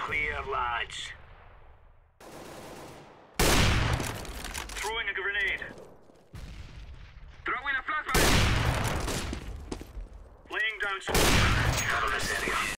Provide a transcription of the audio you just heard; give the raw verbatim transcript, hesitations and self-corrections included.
clear, lads. Throwing a grenade. Throwing a flashbang. Laying down some. Cover this area.